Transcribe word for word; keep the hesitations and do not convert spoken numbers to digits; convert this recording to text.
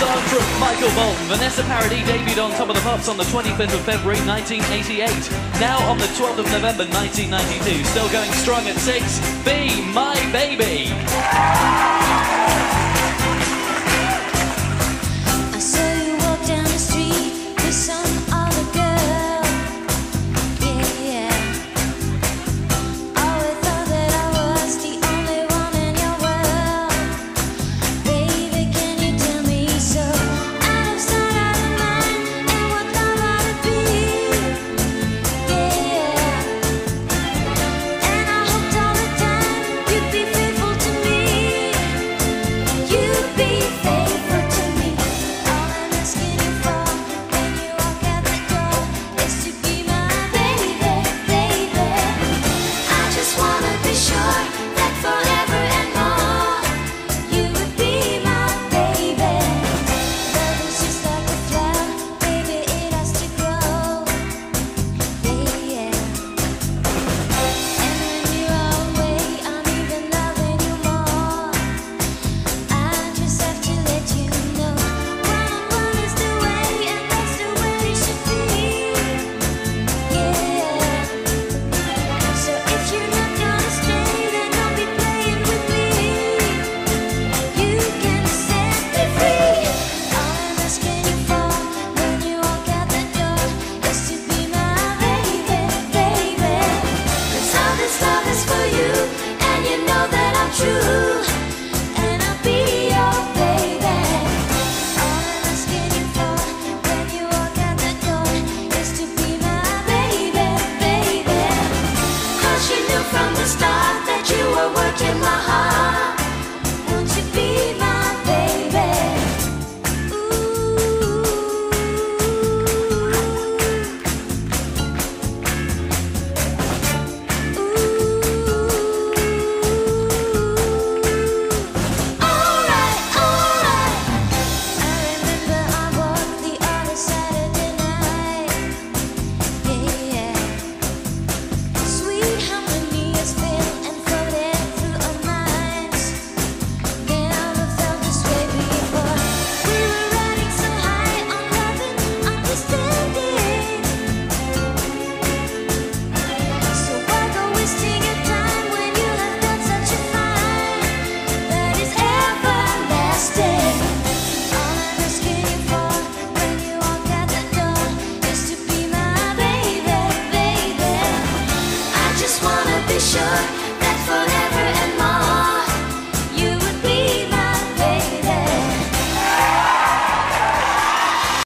song from Michael Bolton. Vanessa Paradis debuted on Top of the Pops on the twenty-fifth of February nineteen eighty-eight. Now on the twelfth of November nineteen ninety-two, still going strong at six. Be My Baby.